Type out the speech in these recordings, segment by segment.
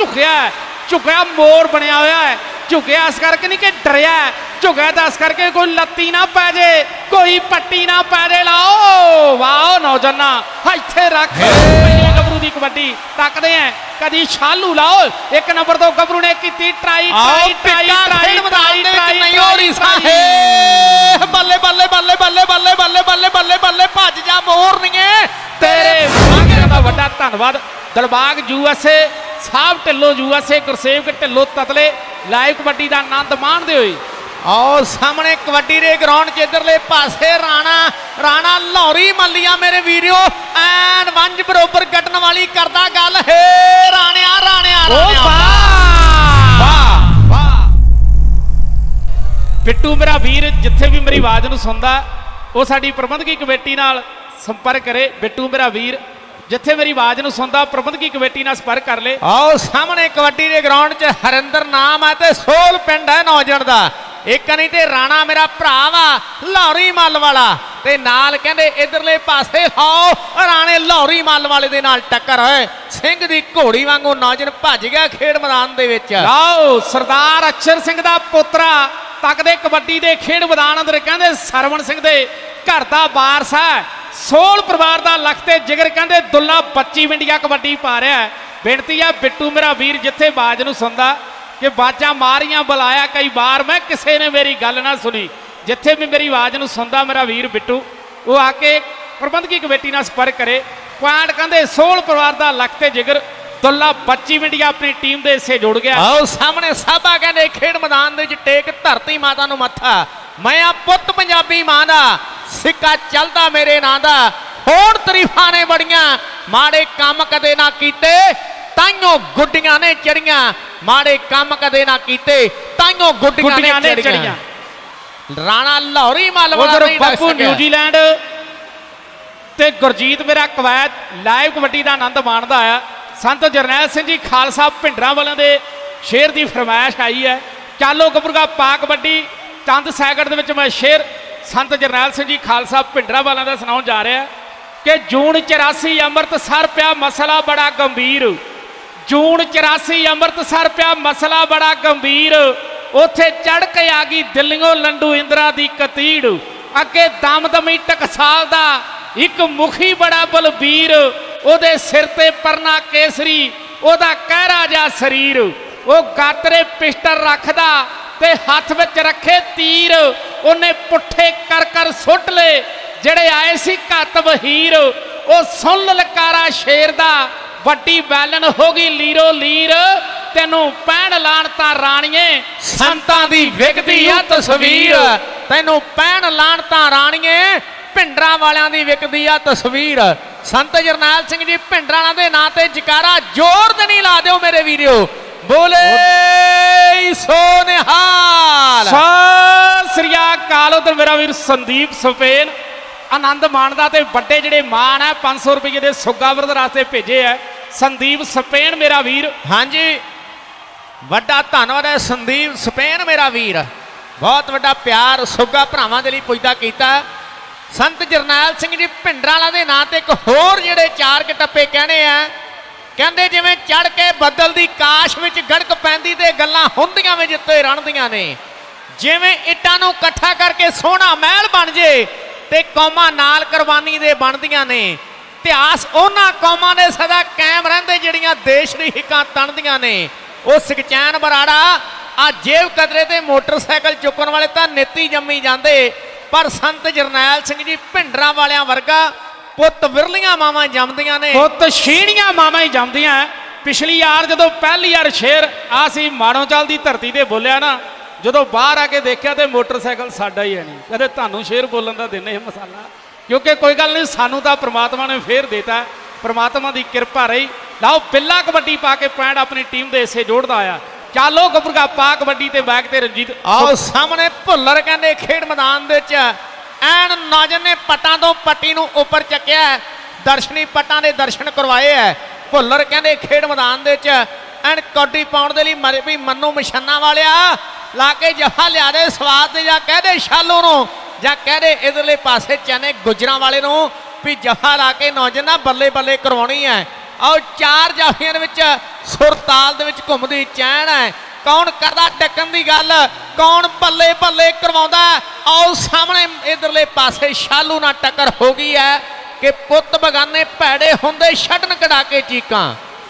झुकिया झुकिया मोर बनया हुआ है झुकिया इस करके नहीं कि डरिया झुकिया तो इस करके कोई लत्ती ना पै जे कोई पट्टी ना पै जे लाओ वाओ नौजना इत्थे रख गबरू की कबड्डी तकते हैं कदी शालू लाओ एक नंबर तो गबरू ने की ट्राई बल्ले बल्ले बल्ले बल्ले बल्ले बल्ले बल्ले बल्ले बल्ले भज जा मोर नहीं तेरे का बड़ा धन्यवाद दलबाग यूएसए साहब ढिल्लो यूएसए गुरसेव के ढिल्लो ततले लाइव कबड्डी का आनंद माणते हुए और सामने कबड्डी के ग्राउंड च इधरले पासे राणा राणा लाहौरी मलिया मेरे वीडियो एन वंज बरोबर कटन वाली करता गल है राणिया बिट्टू मेरा वीर जिथे भी मेरी आवाज नूं सुनदा वो साडी प्रबंधकी कमेटी नाल संपर्क करे बिट्टू मेरा वीर जिथे मेरी आवाज नूं सुनदा प्रबंधकी कमेटी नाल संपर्क कर ले आओ सामने कबड्डी के ग्राउंड च हरिंदर नाम है ते सोल पिंड है नौजण दा एक नहीं ते राणा मेरा भरा वा लाहौरी मल वाला ते नाल कहंदे इधरले पासे आओ राणे लाहौरी मल वाले दे नाल टक्कर होए सिंह दी घोड़ी वांगू नौजण भज गया खेड मैदान दे विच आओ सरदार अक्षर सिंह दा पोतरा तकदे कबड्डी दे खेड मैदान अंदर कहंदे सरवण सिंह दे घर दा वारस है सोल परिवार का लखते जिगर कहते दुल्ला 25 मिंटिया कबड्डी पा रहा है बेनती है बिट्टू मेरा वीर जिथे बाज नूं सुनदा कि बाजा मारियां बुलाया कई बार मैं किसी ने मेरी गल ना सुनी जिथे भी मेरी आवाज़ नूं सुनदा मेरा वीर बिट्टू वो आके प्रबंधकी कमेटी नाल संपर्क करे पॉइंट कहते सोल परिवार का लखते जिगर दुल्ला 25 मिंटिया अपनी टीम के हिस्से जुड़ गया आओ सामने साबा कहते खेड मैदान दे टेक धरती माता नूं मत्था मैं आ पुत पंजाबी मां दा सिक्का चलता मेरे नां दा होण तरीफां ने बड़ियां माड़े काम कदे ना कीते ताइयों गुड्डियां ने चढ़ियां माड़े काम कदे ना कीते ताइयों गुड्डियां ने चढ़ियां राणा लाहौरी मल वाला बापू न्यूजीलैंड ते गुरजीत मेरा कवैत लाइव कबड्डी का आनंद माणदा आया संत जरनैल सिंह जी खालसा भिंडरा वालों के शेर की फरमाइश आई है चालो गबरूगा पा कबड्डी चंद सैकंड मैं शेर संत जरनैल सिंह जी खालसा भिंडरा वालों का सुनाउण जा रहा है कि जून 84 अमृतसर पिया मसला बड़ा गंभीर जून 84 अमृतसर पिया मसला बड़ा गंभीर उत्थे चढ़ के आ गई दिल्लियों लंडू इंदिरा दी कतीड़ अगे दमदमी टकसाल दा एक मुखी बड़ा बलबीर ओदे सिर ते परना केसरी ओदा कहरा जा शरीर वो गातरे पिस्टल रखदा ते हाथ विच रखे तीर उन्हें पुठे कर कर सुट ले जड़े आए सी घत वहीर वो सुन ललकारा शेर दा वड्डी बैलन हो गई लीरो लीर तेनू पैण लाणता राणीए संतां दी विकदी आ तस्वीर तेनू पैण लाणता राणीए भिंडरा वालियां दी विकदी आ तस्वीर संत जरनैल सिंह जी भिंडरा दे नां ते जकारा जोर ते नहीं ला दिओ मेरे वीडियो बोले सो निहाल सत श्री अकाल उधर मेरा वीर संदीप सपेन आनंद माणदा ते बड़े जिहड़े मान है 500 रुपये के सुग्गा ब्रदर वास्ते भेजे है संदीप सपेन मेरा वीर हाँ जी वड्डा धन्नवाद है संदीप सपेन मेरा वीर बहुत वड्डा प्यार सुग्गा भरावां दे लई पुजदा कीता संत जरनैल सिंह जी भिंडरा दे नां ते एक होर जिहड़े चार के टप्पे कहने आ कहंदे जिवें चढ़ के बदल दी काश विच गड़क पैंदी ते गल्लां हुंदियां विच जित्ते रणदियां ने जिवें इट्टां नूं इकट्ठा करके सोहना महल बन जे ते कौमां नाल कुर्बानी दे बनदियां ने इतिहास उन्हां कौमां दे सदा कायम रहिंदे जिहड़ियां देश दी हिक्कां तणदियां ने ਉਹ ਸੁਖਚੈਨ ਬਰਾੜਾ आ जेब कदरे ते मोटरसाइकिल चुकन वाले तो नीति जम्मी जाते पर संत जरनैल सिंह जी भिंडरा वालियां वर्गा पुत विरलियां मावां जमदियां ने पुत छीणियां मावां ही जमदियां पिछली यार जो पहली यार शेर आसी माड़ो चाल की धरती से बोलिया ना जो बाहर आके देखा तो मोटरसाइकिल साडा ही है नहीं कदे तुहानूं शेर बोलन का देने मसाला क्योंकि कोई गल नहीं सानू तो परमात्मा ने फेर देता परमात्मा की कृपा रही लाओ बिल्ला कबड्डी पा के पैंट अपनी टीम के हिस्से जोड़ता आया चालो गबरूगा पा कबड्डी ते बैग ते रंजीत आओ सामने भुल्लर कहते खेड मैदान दे एन नाजन ने पट्टां तो पट्टी नूं उपर चक्या दर्शनी पट्टां दे दर्शन करवाए है भुल्लर कहते खेड मैदान दे एन कौडी पाउण दे लई भी मन्नू मछन्ना वालिया ला के जफा लिया दे स्वाद दे जां कह दे शालू नूं जां कह दे इधरले पासे चने गुजरां वाले नूं भी जफा ला के नौजन ना बल्ले बल्ले करवाउणी है आओ चार जाफियां दे विच सुरताल दे विच घुमदी चैन है। कौन करदा टक्कन दी गल, कौन बल्ले बल्ले करवाउंदा। आओ सामने इधरले पासे शालू नाल टक्कर हो गई है कि पुत बगाने भैड़े हुंदे छड्डन कढ़ा के चीकां।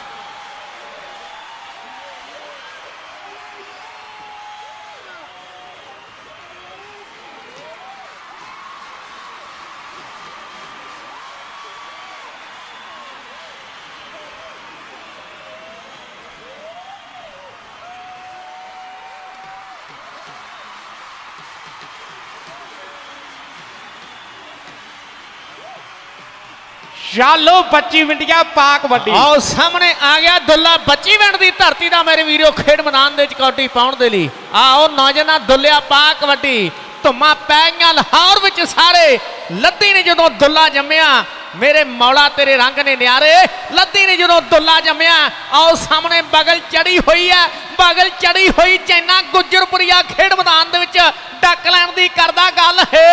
शालो बच्ची विंडिया पाक वड्डी। आओ सामने आ गया दुल्ला बच्ची विंड की धरती का मेरे वीरो खेड मैदान के कौटी पाउण दे लई। आओ नौजना दुल्लिया पाक वड्डी धुम्मा पै गईयां लाहौर विच सारे। लद्दी ने जदों दुल्ला जम्मिया मेरे मौला तेरे रंग ने न्यारे। लद्दी ने जदों दुल्ला जम्मिया आओ सामने बगल चढ़ी हुई है, बगल चढ़ी हुई चैना गुजरपुरिया खेड मैदान दे विच डक लैण दी करदा गल है।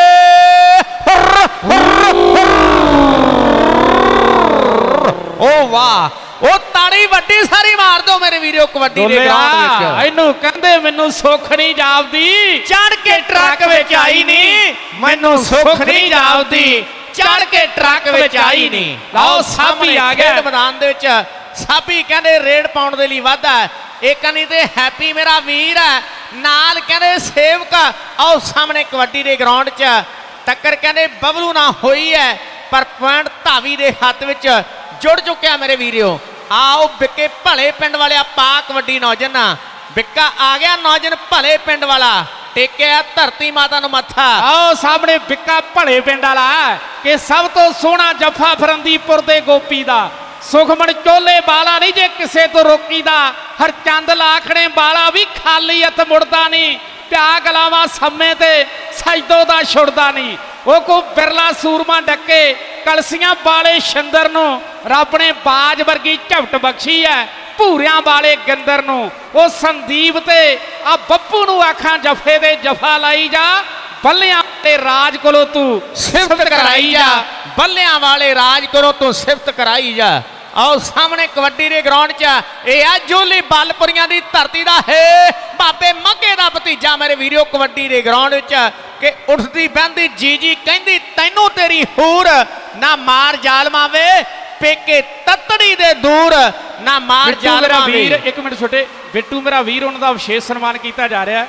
ओ वाह ओ ताड़ी वड्डी सारी मार दो मेरे वीरो कबड्डी दे ग्राउंड विच। इनू कहंदे मैनू सुख नहीं जापदी चढ़ के ट्रक विच आई नहीं। मैनू सुख नहीं जापदी चढ़ के ट्रक विच आई नहीं। लाओ साबी आ गया मैदान दे विच। साबी कहंदे रेड पाउण दे लई वाधा एक नहीं ते हैप्पी मेरा वीर है नाल कहंदे सेवक। आओ सामने कबड्डी दे ग्राउंड च टक्कर कहंदे बबलू ना होई है पर पॉइंट धावी दे हाथ विच जुड़ चुके मेरे वीरियो। आओ बिके भले पिंड वाले पा कबड्डी नौजन बिका आ गया नौजन भले पिंड वाला टेकिया धरती माता मत्था। आओ सामने बिका भले पिंड वाला कि सब तो सोहना जफा फरंदीपुर दे गोपी दा सुखमन चोले बाला नहीं जे किसे तो रोकी दा। हर चंद लाखने बाला भी खाली हथ मुड़दा नहीं। प्या गलावा समय ते सजदो दा छुड़दा नहीं। वो को बिरला सूरमा डके कलसियां वाले शिंदर नूं रब ने बाज वर्गी झपट बख्शी है। भूरियां वाले गंदर नूं वो संदीप ते आ बप्पू नूं आखां जफे दे जफा लाई जा। बल्लियां वाले राज कोलों तू सिफत कराई जा। बल्लियां वाले राज कोलों तू सिफत कराई जा। आओ सामने कबड्डी के ग्राउंड च जोली बालपुरिया की धरती का है बाबे मगे का भतीजा मेरे वीडियो कबड्डी के ग्राउंड के उठती बहती जी जी कहती तैनू तेरी हूर ना मार जालमा वे पेके ततड़ी दे दूर ना मार जालमा वीर। एक मिनट छोटे बिट्टू मेरा वीर उन्होंने विशेष सन्मान किया जा रहा है।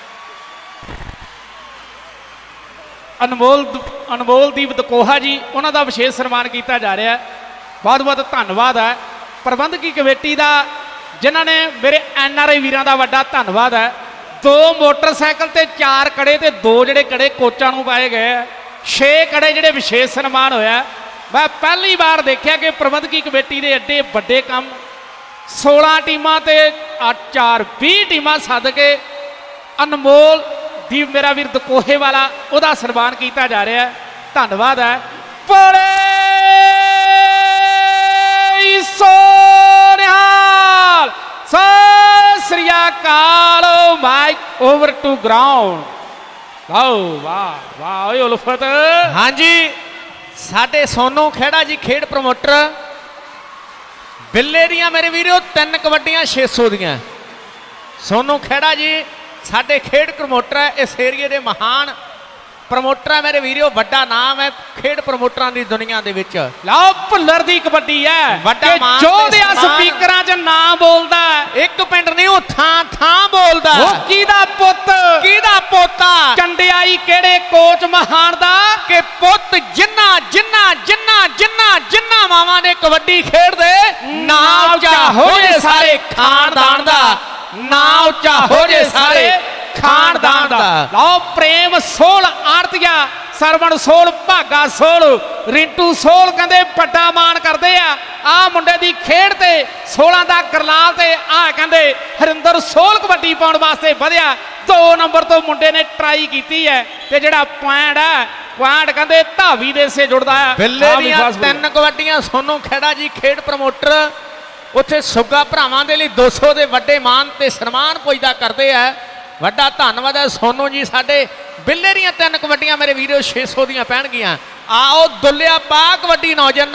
अनमोल दीप दकोहा जी उन्होंने विशेष सन्मान किया जा रहा है। बहुत बहुत धन्यवाद है प्रबंधकी कमेटी का जिन्होंने मेरे NRI वीरों का वड्डा धन्यवाद है। 2 मोटरसाइकिल ते 4 कड़े ते 2 जिहड़े कड़े कोचां नूं पाए गए 6 कड़े जिहड़े विशेष सन्मान होया। मैं पहली बार देखा कि प्रबंधकी कमेटी के एडे बड़े काम 16 टीमां ते 4 20 टीमां सद के अनमोल दीप मेरा वीर दकोहे वाला उहदा सन्मान किया जा रहा है। धन्यवाद है। बड़े सोनिहाल सत श्री अकाल माइक ओवर टू ग्राउंड। वाह वाह वाह उल्फत। हाँ जी साडे सोनू खेड़ा जी खेड प्रमोटर बिल्ले दियां मेरे वीरो 3 कबड्डियां 600 दियां। सोनू खेड़ा जी साडे खेड प्रमोटर है इस एरिए के महान प्रमोटर है मेरे वीरो। बड़ा नाम है खेड प्रमोटरां दी दुनिया दे विच। लाओ भुल्लर दी कबड्डी है बड़ा जो दिया स्पीकरां च नाम बोलदा एक पिंड नहीं वो थां थां बोलदा। वो कीदा पोता चंडियाई केड़े कोच महान दा के पुत जिन्ना जिन्ना जिन्ना जिन्ना जिन्ना मावां ने कबड्डी खेड दे नाम चा हो जे सारे खानदान दा। नाम चा हो जे सारे खानदान दा। लाओ प्रेम सोल आरतिया सरवण सोल भागा सोल रिंटू सोल कहते बड़ा मान करते आ मुंडे की खेड ते 16 का करलाल ते आ कहते हरिंदर सोल कबड्डी पाउण वास्ते वधिया 2 नंबर तो मुंडे ने ट्राई की है ते जिहड़ा पॉइंट है पॉइंट कहते धावी दे से जुड़दा है। बिल्ले दीयां 3 कबड्डियां सोनू खेड़ा जी खेड प्रमोटर उत्थे सुगा भरावां दे लई 200 दे वड्डे मान ते सन्मान पुजदा करदे आ। वड्डा धन्नवाद है सोनू जी। साडे बिल्ले दीयां 3 कबड्डियां मेरे वीडियो 600 दियां पैणगियां। आओ दुल्लिया पा कबड्डी नौजन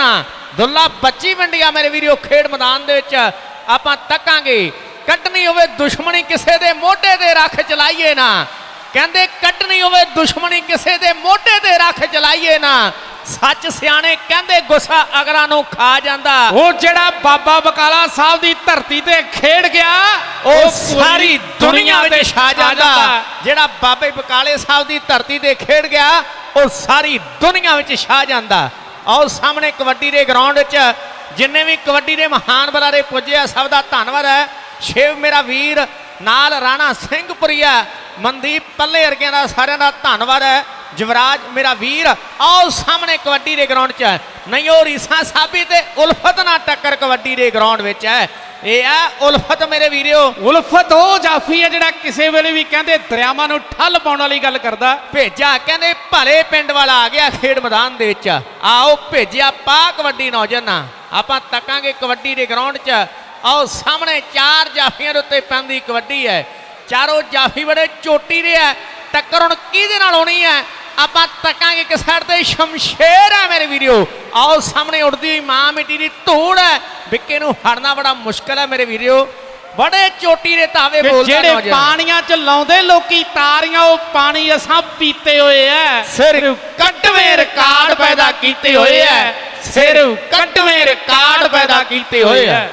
ਦੁੱਲਾ ਬੱਚੀ ਮੰਡੀਆਂ ਮੇਰੇ ਵੀਰੋ ਖੇਡ ਮੈਦਾਨ ਦੇ ਵਿੱਚ ਆਪਾਂ ਤੱਕਾਂਗੇ। ਕੱਢਣੀ ਹੋਵੇ ਦੁਸ਼ਮਣੀ ਕਿਸੇ ਦੇ ਮੋਢੇ ਤੇ ਰੱਖ ਚਲਾਈਏ ਨਾ, ਕਹਿੰਦੇ ਕੱਢਣੀ ਹੋਵੇ ਦੁਸ਼ਮਣੀ ਕਿਸੇ ਦੇ ਮੋਢੇ ਤੇ ਰੱਖ ਚਲਾਈਏ ਨਾ, ਸੱਚ ਸਿਆਣੇ ਕਹਿੰਦੇ ਗੁੱਸਾ ਅਗਰਾਂ ਨੂੰ ਖਾ ਜਾਂਦਾ। ਉਹ ਜਿਹੜਾ ਬਾਬਾ ਬਕਾਲਾ ਸਾਹਿਬ ਦੀ ਧਰਤੀ ਤੇ ਖੇਡ ਗਿਆ ਉਹ ਸਾਰੀ ਦੁਨੀਆ ਤੇ ਛਾ ਜਾਂਦਾ। ਜਿਹੜਾ ਬਾਬੇ ਬਕਾਲੇ ਸਾਹਿਬ ਦੀ ਧਰਤੀ ਤੇ ਖੇਡ ਗਿਆ ਉਹ ਸਾਰੀ ਦੁਨੀਆ ਵਿੱਚ ਛਾ ਜਾਂਦਾ। ਆਓ ਸਾਹਮਣੇ ਕਬੱਡੀ ਦੇ ਗਰਾਊਂਡ ਵਿੱਚ ਜਿੰਨੇ ਵੀ ਕਬੱਡੀ ਦੇ ਮਹਾਨ ਬੁਲਾਰੇ ਪੁੱਜੇ ਆ ਸਭ ਦਾ ਧੰਨਵਾਦ ਹੈ। ਸ਼ਿਵ ਮੇਰਾ ਵੀਰ ਨਾਲ ਰਾਣਾ ਸਿੰਘਪੁਰੀਆ ਮਨਦੀਪ ਪੱਲੇ ਵਰਗਿਆਂ ਦਾ ਸਾਰਿਆਂ ਦਾ ਧੰਨਵਾਦ ਹੈ। ਜਵਰਾਜ ਮੇਰਾ ਵੀਰ ਆਓ ਸਾਹਮਣੇ ਕਬੱਡੀ ਦੇ ਗਰਾਊਂਡ 'ਚ ਨਹੀਂ ਉਹ ਰੀਸਾਂ ਸਾਬੀ ਤੇ ਉਲਫਤ ਨਾਲ ਟੱਕਰ ਕਬੱਡੀ ਦੇ ਗਰਾਊਂਡ ਵਿੱਚ ਹੈ। ਇਹ ਆ ਉਲਫਤ ਮੇਰੇ ਵੀਰਿਓ। ਉਲਫਤ ਉਹ ਜਾਫੀ ਹੈ ਜਿਹੜਾ ਕਿਸੇ ਵੇਲੇ ਵੀ ਕਹਿੰਦੇ ਦਰਿਆਵਾਂ ਨੂੰ ਠੱਲ ਪਾਉਣ ਵਾਲੀ ਗੱਲ ਕਰਦਾ। ਭੇਜਾ ਕਹਿੰਦੇ ਭਲੇ ਪਿੰਡ ਵਾਲਾ ਆ ਗਿਆ ਖੇਡ ਮੈਦਾਨ ਦੇ ਵਿੱਚ। ਆਓ ਭੇਜਿਆ ਪਾ ਕਬੱਡੀ ਨੌਜਵਾਨਾਂ ਆਪਾਂ ਤੱਕਾਂਗੇ ਕਬੱਡੀ ਦੇ ਗਰਾਊਂਡ 'ਚ। ਆਓ ਸਾਹਮਣੇ ਚਾਰ ਜਾਫੀਆਂ ਦੇ ਉੱਤੇ ਪੈਂਦੀ ਕਬੱਡੀ ਹੈ। ਚਾਰੋਂ ਜਾਫੀ ਬੜੇ ਚੋਟੀ ਦੇ ਹੈ। ਟੱਕਰ ਹੁਣ ਕਿਹਦੇ ਨਾਲ ਹੋਣੀ ਹੈ ਆਪਾਂ ਤੱਕਾਂਗੇ। ਇੱਕ ਸਾਈਡ ਤੇ ਸ਼ਮਸ਼ੇਰ ਹੈ ਮੇਰੇ ਵੀਰਿਓ। ਆਓ ਸਾਹਮਣੇ ਉੜਦੀ ਹੋਈ ਮਾਂ ਮਿੱਟੀ ਦੀ ਧੂੜ ਹੈ। ਵਿੱਕੇ ਨੂੰ ਹੜਨਾ ਬੜਾ ਮੁਸ਼ਕਲ ਹੈ ਮੇਰੇ ਵੀਰਿਓ। ਬੜੇ ਚੋਟੀ ਦੇ ਤਾਵੇ ਬੋਲਦੇ ਜਿਹੜੇ ਪਾਣੀਆਂ 'ਚ ਲਾਉਂਦੇ ਲੋਕੀ ਤਾਰੀਆਂ ਉਹ ਪਾਣੀ ਅਸਾਂ ਪੀਤੇ ਹੋਏ ਐ। ਸਿਰ ਕੱਟਵੇਂ ਰਿਕਾਰਡ ਪੈਦਾ ਕੀਤੇ ਹੋਏ ਐ। ਸਿਰ ਕੱਟਵੇਂ ਰਿਕਾਰਡ ਪੈਦਾ ਕੀਤੇ ਹੋਏ ਐ।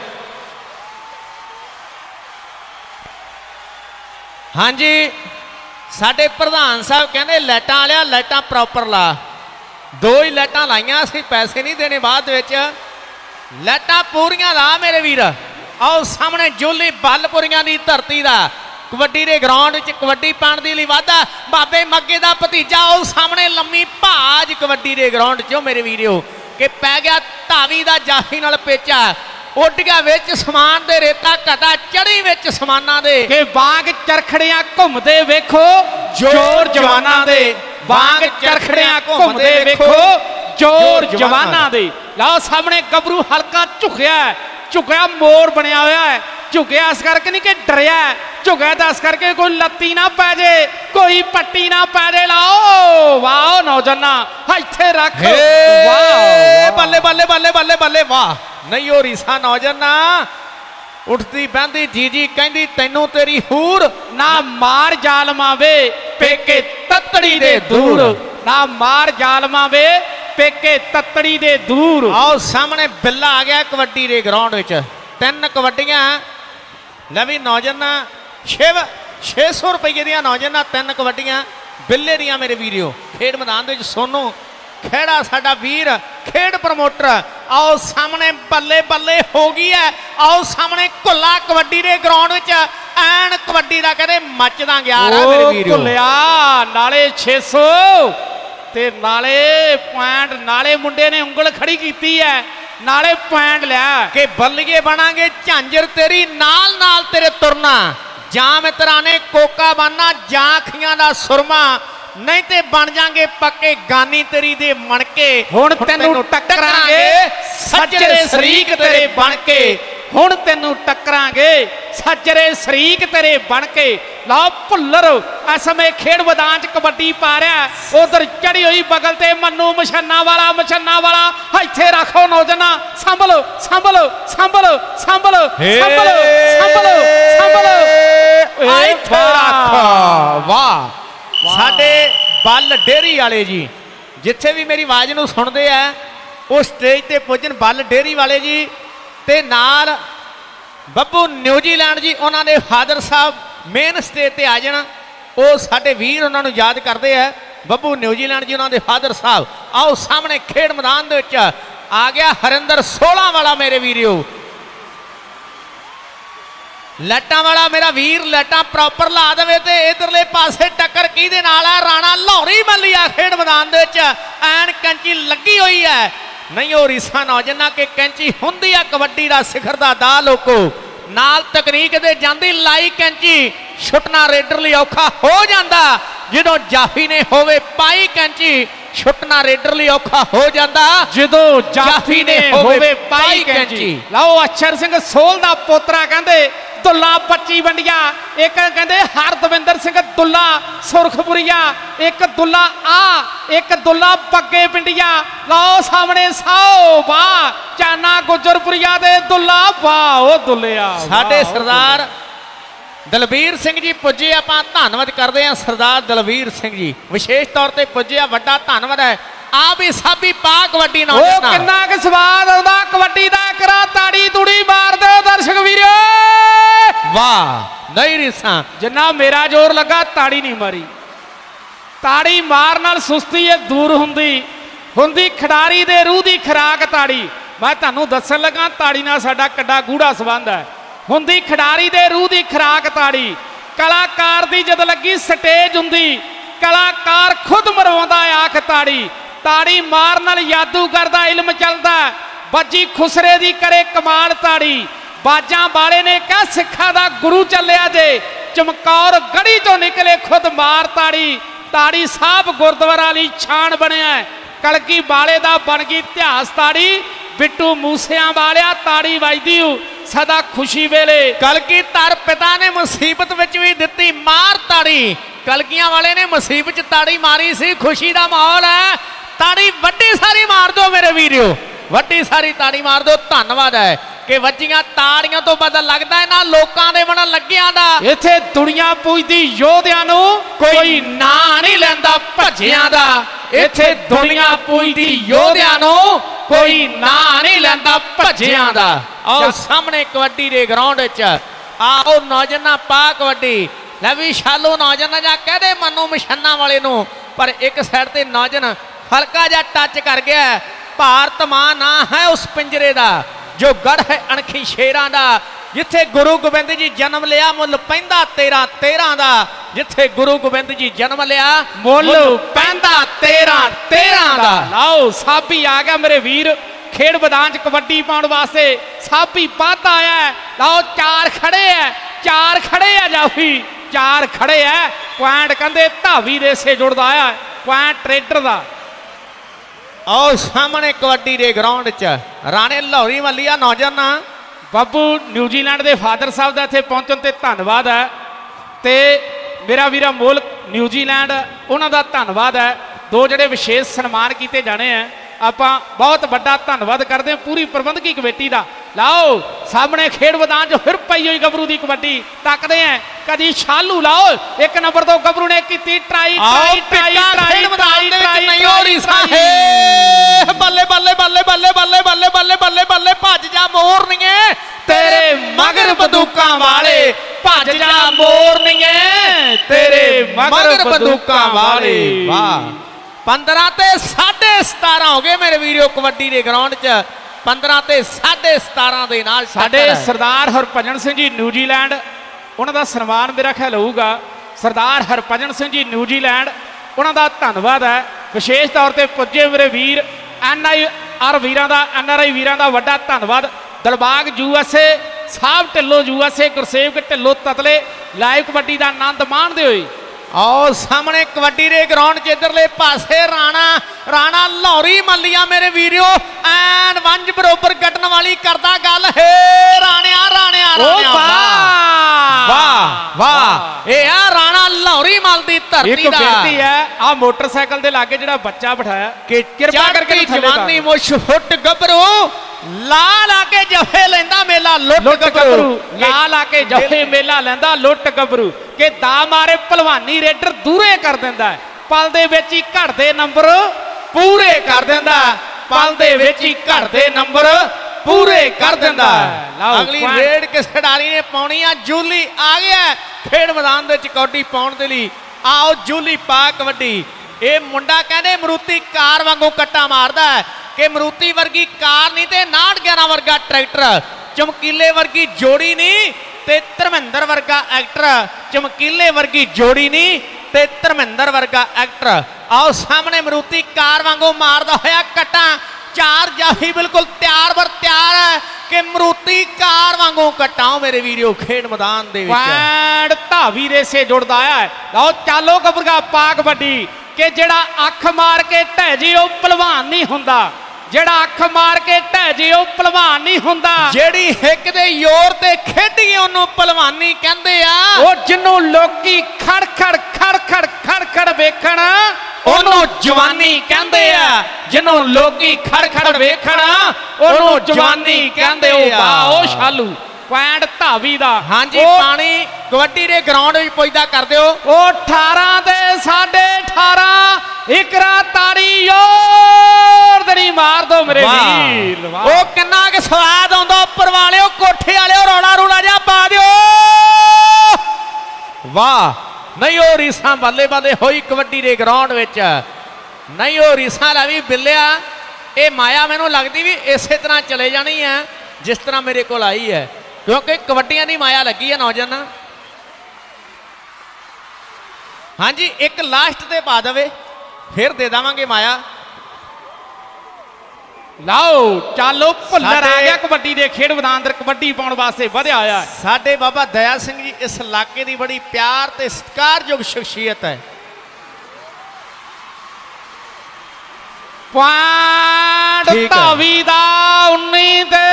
ਹਾਂਜੀ ਸਾਡੇ ਪ੍ਰਧਾਨ ਸਾਹਿਬ ਕਹਿੰਦੇ ਲਾਈਟਾਂ ਵਾਲਿਆ ਲਾਈਟਾਂ ਪ੍ਰੋਪਰ ਲਾ। ਦੋ ਹੀ ਲਾਈਟਾਂ ਲਾਈਆਂ ਅਸੀਂ ਪੈਸੇ ਨਹੀਂ ਦੇਣੇ ਬਾਅਦ ਵਿੱਚ। ਲਾਈਟਾਂ ਪੂਰੀਆਂ ਲਾ ਮੇਰੇ ਵੀਰ। ਆਓ ਸਾਹਮਣੇ ਜੋਲੀ ਬੱਲਪੁਰੀਆਂ ਦੀ ਧਰਤੀ ਦਾ ਕਬੱਡੀ ਦੇ ਗਰਾਊਂਡ ਵਿੱਚ ਕਬੱਡੀ ਪਾਉਣ ਦੇ ਲਈ ਵਾਧਾ ਬਾਬੇ ਮੱਗੇ ਦਾ ਭਤੀਜਾ। ਆਓ ਸਾਹਮਣੇ ਲੰਮੀ ਭਾਜ ਕਬੱਡੀ ਦੇ ਗਰਾਊਂਡ 'ਚੋਂ ਮੇਰੇ ਵੀਰਿਓ ਕਿ ਪੈ ਗਿਆ ਧਾਵੀ ਦਾ ਜਾਫੀ ਨਾਲ ਪੇਚਾ। ਉੱਡ ਗਿਆ ਵਿੱਚ ਸਮਾਨ ਦੇ ਰੇਤਾ ਘਟਾ ਚੜੀ ਵਿੱਚ ਸਮਾਨਾਂ ਦੇ ਕਿ ਵਾਂਗ ਚਰਖੜੀਆਂ ਘੁੰਮਦੇ ਵੇਖੋ ਜ਼ੋਰ ਜਵਾਨਾਂ ਦੇ। ਵਾਂਗ ਚਰਖੜੀਆਂ ਘੁੰਮਦੇ ਵੇਖੋ ਜ਼ੋਰ ਜਵਾਨਾਂ ਦੇ। ਲਓ ਸਾਹਮਣੇ ਗੱਭਰੂ ਹਲਕਾ ਝੁਕਿਆ ਝੁਕਿਆ ਮੋਰ ਬਣਿਆ ਹੋਇਆ ਹੈ। ਝੁਕਿਆ ਇਸ ਕਰਕੇ ਨਹੀਂ ਕਿ ਡਰਿਆ, ਝੁਕਿਆ ਤਾਂ ਇਸ ਕਰਕੇ ਕੋਈ ਲੱਤੀ ਨਾ ਪੈ ਜੇ ਕੋਈ ਪੱਟੀ ਨਾ ਪੈ ਜੇ। ਲਾਓ ਵਾਹ ਨੌਜਵਾਨਾਂ ਇੱਥੇ ਰੱਖ। ਵਾਹ ਬੱਲੇ ਬੱਲੇ ਬੱਲੇ ਬੱਲੇ ਬੱਲੇ ਵਾਹ। ਨਹੀਂ ਉਹ ਰੀਸਾ ਨੌਜਵਾਨਾਂ ਉੱਠਦੀ ਬਹਿੰਦੀ ਜੀ ਕਹਿੰਦੀ ਤੈਨੂੰ ਤੇਰੀ ਹੂਰ ਨਾ ਮਾਰ ਜ਼ਾਲਮਾਂ ਵੇ ਪੇਕੇ ਤੱਤੜੀ ਦੇ ਦੂਰ। ਨਾ ਮਾਰ ਜ਼ਾਲਮਾਂ ਵੇ ਪੇਕੇ ਤੱਤੜੀ ਦੇ ਦੂਰ। ਆਓ ਸਾਹਮਣੇ ਬਿੱਲਾ ਆ ਗਿਆ ਕਬੱਡੀ ਦੇ ਗਰਾਊਂਡ ਵਿੱਚ। ਤਿੰਨ ਕਬੱਡੀਆਂ ਲੈ ਵੀ ਨੌਜਵਾਨਾਂ 600 ਰੁਪਏ ਦੀਆਂ ਨੌਜਵਾਨਾਂ ਤਿੰਨ ਕਬੱਡੀਆਂ ਬਿੱਲੇ ਦੀਆਂ ਮੇਰੇ ਵੀਰਿਓ। ਖੇਡ ਮੈਦਾਨ ਦੇ ਵਿੱਚ ਸੋਨੂ ਖੇੜਾ ਸਾਡਾ ਵੀਰ ਖੇਡ ਪ੍ਰਮੋਟਰ। ਆਓ ਸਾਹਮਣੇ ਬੱਲੇ ਬੱਲੇ ਹੋ ਗਈ ਹੈ। ਆਓ ਸਾਹਮਣੇ ਘੁੱਲਾ ਕਬੱਡੀ ਦੇ ਗਰਾਊਂਡ ਵਿੱਚ ਐਨ ਕਬੱਡੀ ਦਾ ਕਹਿੰਦੇ ਮੱਚਦਾ ਗਿਆ ਮੇਰੇ ਵੀਰੋ। ਘੁੱਲਿਆ ਨਾਲੇ 600 ਤੇ ਨਾਲੇ ਪੁਆਇੰਟ ਨਾਲੇ ਮੁੰਡੇ ਨੇ ਉਂਗਲ ਖੜੀ ਕੀਤੀ ਹੈ ਨਾਲੇ ਪੁਆਇੰਟ ਲਿਆ ਕਿ ਬੱਲੀਏ ਬਣਾਂਗੇ ਝਾਂਜਰ ਤੇਰੀ ਨਾਲ ਨਾਲ ਤੇਰੇ ਤੁਰਨਾ। ਜਾਂ ਮਿੱਤਰਾਂ ਨੇ ਕੋਕਾ ਬਾਨਾ ਜਾਂ ਅੱਖੀਆਂ ਦਾ ਸੁਰਮਾ ਨਹੀਂ ਤੇ ਬਣ ਜਾਾਂਗੇ ਪੱਕੇ ਗਾਨੀ ਤੇਰੀ ਦੇ ਮਣਕੇ। ਹੁਣ ਤੈਨੂੰ ਟੱਕਰਾਂਗੇ ਸੱਜਰੇ ਸ਼ਰੀਕ ਤੇਰੇ ਬਣ ਕੇ। ਹੁਣ ਤੈਨੂੰ ਟੱਕਰਾਂਗੇ ਸੱਜਰੇ ਸ਼ਰੀਕ ਤੇਰੇ ਬਣ ਕੇ। ਲਓ ਭੁੱਲਰ ਇਸ ਸਮੇਂ ਖੇਡ ਮੈਦਾਨ 'ਚ ਕਬੱਡੀ ਪਾ ਰਿਹਾ। ਉਧਰ ਚੜੀ ਹੋਈ ਬਗਲ ਤੇ ਮੰਨੂ ਮਛੰਨਾ ਵਾਲਾ ਇੱਥੇ ਰੱਖੋ ਨੌਜਵਾਨਾਂ। ਸੰਭਲੋ ਸੰਭਲੋ ਸੰਭਲੋ ਸੰਭਲੋ ਸੰਭਲੋ ਸੰਭਲੋ ਸੰਭਲੋ ਇੱਥੇ ਰੱਖ। ਵਾਹ ਸਾਡੇ ਬੱਲ ਡੇਰੀ ਵਾਲੇ ਜੀ ਜਿੱਥੇ ਵੀ ਮੇਰੀ ਆਵਾਜ਼ ਨੂੰ ਸੁਣਦੇ ਆ ਉਹ ਸਟੇਜ ਤੇ ਪੁੱਜਣ। ਬੱਲ ਡੇਰੀ ਵਾਲੇ ਜੀ ਤੇ ਨਾਲ ਬੱਬੂ ਨਿਊਜ਼ੀਲੈਂਡ ਜੀ ਉਹਨਾਂ ਦੇ ਫਾਦਰ ਸਾਹਿਬ ਮੇਨ ਸਟੇਜ ਤੇ ਆ ਜਾਣ। ਉਹ ਸਾਡੇ ਵੀਰ ਉਹਨਾਂ ਨੂੰ ਯਾਦ ਕਰਦੇ ਆ ਬੱਬੂ ਨਿਊਜ਼ੀਲੈਂਡ ਜੀ ਉਹਨਾਂ ਦੇ ਫਾਦਰ ਸਾਹਿਬ। ਆਓ ਸਾਹਮਣੇ ਖੇਡ ਮੈਦਾਨ ਦੇ ਵਿੱਚ ਆ ਗਿਆ ਹਰਿੰਦਰ 16 ਵਾਲਾ ਮੇਰੇ ਵੀਰਿਓ। ਲਾਈਟਾਂ ਵਾਲਾ ਮੇਰਾ ਵੀਰ ਲਾਈਟਾਂ ਪ੍ਰੋਪਰ ਲਾ ਦੇਵੇ ਤੇ ਇਧਰਲੇ ਪਾਸੇ ਟੱਕਰ ਕਿਹਦੇ ਨਾਲ ਆ। ਰਾਣਾ ਲਾਹੌਰੀ ਮੱਲੀਆ ਖੇਡ ਮੈਦਾਨ ਦੇ ਵਿੱਚ ਐਨ ਕੈਂਚੀ ਲੱਗੀ ਹੋਈ ਹੈ। ਨਹੀਂ ਉਹ ਰੀਸਾ ਨੌਜਵਾਨਾਂ ਕਿ ਕੈਂਚੀ ਹੁੰਦੀ ਆ ਕਬੱਡੀ ਦਾ ਸਿਖਰ ਦਾ ਦਾ ਲੋਕੋ। ਨਾਲ ਤਕਨੀਕ ਦੇ ਜਾਂਦੀ ਲਾਈ ਕੈਂਚੀ ਛੁੱਟਣਾ ਰੇਡਰ ਲਈ ਔਖਾ ਹੋ ਜਾਂਦਾ। ਜਦੋਂ ਜਾਫੀ ਨੇ ਹੋਵੇ ਪਾਈ ਕੈਂਚੀ ਛੁੱਟਣਾ ਰੇਡਰ ਲਈ ਔਖਾ ਹੋ ਜਾਂਦਾ। ਜਦੋਂ ਜਾਫੀ ਨੇ ਹੋਵੇ ਪਾਈ ਕੈਂਚੀ। ਲਓ ਅਛਰ ਸਿੰਘ ਸੋਲ ਦਾ ਪੋਤਰਾ ਕਹਿੰਦੇ दुल्ला 25 वंडिया, एक कहते हरदविंदर सिंह दुल्ला सुरखपुरिया, एक दुल्ला एक दुल्ला पग्गे पिंडिया। लो सामने सौ वाह चाना गुजरपुरिया दे दुल्ला वाह ओ दुल्लिया। साडे सरदार दलबीर सिंह जी पुजे, आपां धन्नवाद करते हैं सरदार दलबीर सिंह जी, विशेष तौर पर पुजे, वड्डा धन्नवाद है। आ भी साबी पा कबड्डी ना किन्ना क स्वाद आउंदा कबड्डी दा, करा ताड़ी तूड़ी मार दो दर्शक वीरो। वाह नहीं रिसा, जिन्ना मेरा जोर लगा ताड़ी नहीं मारी। ताड़ी मार नाल सुस्ती है दूर हुंदी खिडारी दे रूह दी खुराक ताड़ी। मैं तुहानूं दस्सण लगा ताड़ी नाल साडा किड्डा गूढ़ा संबंध है। हुंदी खिडारी दे रूह दी खुराक ताड़ी। कलाकार दी जद लगी स्टेज हुंदी, कलाकार खुद मरवाउंदा आख ताड़ी। ताड़ी मार नाल जादूगर दा इल्म चलदा, बजी खुसरे दी करे कमाल ताड़ी। बाजां वाले ने कहा सिखा दा गुरु चलिया जे, चमकौर गढ़ी तो निकले खुद मार ताड़ी। ताड़ी साहब गुरुद्वारा ली छान बनिया, कलकी वाले दा बन गई इतिहास ताड़ी। बिट्टू मूसिया वालिया ताड़ी वजदी सदा खुशी वेले। कलकी तार पिता ने मुसीबत विच भी दित्ती मार ताड़ी, कलकियां वाले ने मुसीबत ताड़ी मारी सी, खुशी दा माहौल है। ताड़ी वड्डी सारी मार दो मेरे वीडियो, वड्डी सारी ताड़ी मार दो। धन्नवाद है कि वजियां ताड़ियां तो पता लगता है ना लोकां दे मन लग्गियां दा। इत्थे दुनिया पूजदी योधियां नूं कोई ना नहीं लैंदा भज्जियां दा। इत्थे दुनिया पूजदी योधियां नूं कोई ना नहीं लैंदा भज्जियां दा। आओ सामने कबड्डी दे ग्राउंड विच आओ नौजवाना पा कबड्डी। लै भी शालू नौजवान जा कह दे मनु मछन्ना वाले नूं, पर एक साइड ते नौजवान हल्का जा टच कर गया। भारत मां ना है उस पिंजरे दा जो गढ़ है अणखी शेरां दा। जिथे गुरु गोबिंद जी जन्म लिया मुल पैंदा 13 दा। जिथे गुरु गोबिंद जी जन्म लिया मुल पैंदा 13 दा। लाओ साबी आ गया मेरे वीर, खेड मैदान च कबड्डी पाउण वास्ते साबी पद आया है। लाओ चार खड़े है जाफी, चार खड़े है। पॉइंट कहते धावी दे से जुड़दा आया, पॉइंट ट्रेडर दा। आओ सामने कबड्डी दे ग्राउंड च राणे लाहौरी मलिया नौजवान बाबू न्यूजीलैंड के फादर साहब का इत्थे पहुंचण ते धन्नवाद है। ते मेरा वीरा मोल न्यूजीलैंड उन्हां दा धन्नवाद है। दो जिहड़े विशेष सन्मान किए जाने हैं, आपां बहुत बड़ा धन्नवाद करते हैं पूरी प्रबंधकी कमेटी का। लाओ सामने खेड मैदान च फिर पई हुई गबरू की कबड्डी तकते हैं। कदी शालू लाओ एक नंबर तो गबरू ने की ट्राई बल्ले बल्ले बल्ले बल्ले बल्ले बल्ले बल्ले बल्ले बल्ले भज जा मोरनीए तेरे मगर बंदूकां वाले, भज जा मोरनीए तेरे मगर बंदूकां वाले। वाह 15 ते 17.5 हो गए मेरे वीडियो कबड्डी के ग्राउंड च। 15 ते 17.5 दे नाल साडे सरदार हरभजन सिंह जी न्यूजीलैंड, उन्हां दा सन्मान मेरा ख्याल होऊगा। सरदार हरभजन सिंह जी न्यूजीलैंड, उन्हां दा धन्नवाद है। विशेष तौर पर पुजे मेरे वीर NIR वीरां दा, NRI वीरां दा वड्डा धन्नवाद। दलबाग USA साहब ढिल्लो, USA गुरसेवक ढिल्लो ततले लाइव कबड्डी का आनंद माणदे होए। आओ सामने कबड्डी के ग्राउंड च इधरले पासे राणा लाहौरी मलिया मेरे वीडियो एन वंज बरोबर कटन वाली करता गल है। राणिया वाह वाह ये आ राणा लाहौरी मल दी धरती दा। बेनती है आ मोटरसाइकिल दे लागे जिहड़ा बच्चा बिठाया कि कृपा करके जवानी मुछ फुट गबरू ला ला के जफे लेंदा मेला लुट गबरू, ला ला के जफे मेला लेंदा लुट गबरू के दा मारे भलवानी रेडर दूरे कर दिंदा है। पल दे विच ही घटदे नंबर पूरे कर दिंदा, पल दे विच ही घटदे नंबर पूरे कर दिंदा। अगली रेड किस खिडारी ने पाउणी आ, जूली आ गया खेड मैदान दे विच कबड्डी पाउण दे लई। आओ जूली पा कबड्डी। ये मुंडा कहंदे मरूती कार वांगू कट्टा मारदा है कि मरूती वर्गी कार नहीं ते 911 वर्गा ट्रैक्टर, चमकीले वर्गी जोड़ी नहीं ते धर्मेंद्र वर्गा एक्टर, चमकीले वर्गी जोड़ी नहीं ते धर्मेंद्र वर्गा एक्टर। आओ सामने मरूती कार वांगू मारदा होया कट्टा। चार जाफी बिल्कुल तैयार बर तैयार है कि मरूती कार वांगू कटाओ मेरे वीडियो खेड मैदान दे विच। धावी दे से जुड़दा है। आओ चालो कबरगा पा कबड्डी के जेड़ा अख मार के ढह जी वो पहलवान नहीं हुंदा, ਜਿਹੜਾ ਅੱਖ ਮਾਰ ਕੇ ਢਹਿ ਜੇ ਉਹ ਭਲਵਾਨ ਨਹੀਂ ਹੁੰਦਾ। ਜਿਹੜੀ ਹਿੱਕ ਦੇ ਜ਼ੋਰ ਤੇ ਖੇਡੀਏ ਉਹਨੂੰ ਭਲਵਾਨੀ ਕਹਿੰਦੇ ਆ। ਉਹ ਜਿਹਨੂੰ ਲੋਕੀ ਖੜ ਖੜ ਵੇਖਣ ਉਹਨੂੰ ਜਵਾਨੀ ਕਹਿੰਦੇ ਆ। ਜਿਹਨੂੰ ਲੋਕੀ ਖੜ ਵੇਖਣ ਉਹਨੂੰ ਜਵਾਨੀ ਕਹਿੰਦੇ। ਉਹ ਵਾਹ ਉਹ ਸ਼ਾਲੂ ਪੁਆਇੰਟ ਧਾਵੀ ਦਾ। ਹਾਂਜੀ ਪਾਣੀ ਕਬੱਡੀ ਦੇ ਗਰਾਊਂਡ ਵਿੱਚ ਪੁੱਜਦਾ ਕਰ ਦਿਓ। ਉਹ 18 ਤੇ 18.5 ਇਕਰਾ ਤਾੜੀ ਜ਼ੋਰ ਦੀ ਮਾਰ ਦੋ ਮੇਰੇ ਵੀਰ। ਉਹ ਕਿੰਨਾ ਕਿ ਸਵਾਦ ਆਉਂਦਾ ਉੱਪਰ ਵਾਲਿਓ ਕੋਠੇ ਵਾਲਿਓ ਰੌਲਾ ਜਿਹਾ ਪਾ ਦਿਓ। ਵਾਹ ਨਹੀਂ ਉਹ ਰੀਸਾਂ ਬੱਲੇ ਹੋਈ ਕਬੱਡੀ ਦੇ ਗਰਾਊਂਡ ਵਿੱਚ। ਨਹੀਂ ਉਹ ਰੀਸਾਂ ਲੈ ਵੀ ਬਿੱਲਿਆ ਇਹ ਮਾਇਆ ਮੈਨੂੰ ਲੱਗਦੀ ਵੀ ਇਸੇ ਤਰ੍ਹਾਂ ਚਲੇ ਜਾਣੀ ਹੈ ਜਿਸ ਤਰ੍ਹਾਂ ਮੇਰੇ ਕੋਲ ਆਈ ਹੈ ਕਿਉਂਕਿ ਕਬੱਡੀਆਂ ਦੀ ਮਾਇਆ ਲੱਗੀ ਹੈ ਨੌਜਵਾਨਾਂ। ਹਾਂਜੀ ਇੱਕ ਲਾਸਟ ਤੇ ਪਾ ਦੇਵੇ ਫਿਰ ਦੇ ਦੇਵਾਂਗੇ ਮਾਇਆ। ਲਓ ਚੱਲੋ ਭੁੱਲਰ ਆ ਗਿਆ ਕਬੱਡੀ ਦੇ ਖੇਡ ਮੈਦਾਨ ਅੰਦਰ ਕਬੱਡੀ ਪਾਉਣ ਵਾਸਤੇ ਵਧਿਆ ਆਇਆ। ਸਾਡੇ ਬਾਬਾ ਦਇਆ ਸਿੰਘ ਜੀ ਇਸ ਇਲਾਕੇ ਦੀ ਬੜੀ ਪਿਆਰ ਤੇ ਸਤਿਕਾਰਯੋਗ ਸ਼ਖਸੀਅਤ ਹੈ। ਪੁਆਇੰਟ ਧਾਵੀ ਦਾ 19 ਤੇ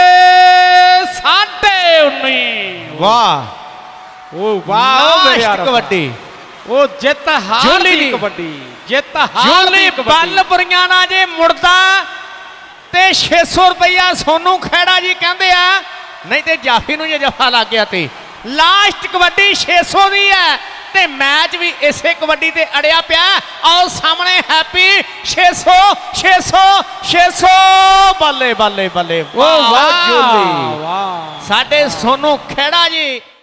19.5। ਵਾਹ ਉਹ ਵਾਹ ਕਬੱਡੀ ਉਹ ਜਿੱਤ ਹਾਰ ਦੀ ਕਬੱਡੀ ਜਿੱਤ ਹਾਰ ਦੀ ਬੱਲਪੁਰੀਆਂ ਨਾਲ ਜੇ ਮੁੜਦਾ ਤੇ 600 ਰੁਪਇਆ ਸੋਨੂੰ ਖੈੜਾ ਜੀ ਕਹਿੰਦੇ ਆ ਨਹੀਂ ਤੇ ਜਾਫੀ ਨੂੰ ਜੇ ਜਫਾ ਲੱਗ ਗਿਆ ਤੇ ਲਾਸਟ ਕਬੱਡੀ 600 ਦੀ ਹੈ ਤੇ ਮੈਚ ਵੀ ਇਸੇ ਕਬੱਡੀ ਤੇ ਅੜਿਆ ਪਿਆ। ਆਓ ਸਾਹਮਣੇ ਹੈਪੀ 600 ਬੱਲੇ ਉਹ ਵਾਹ ਸਾਡੇ ਸੋਨੂੰ ਖੈੜਾ ਜੀ।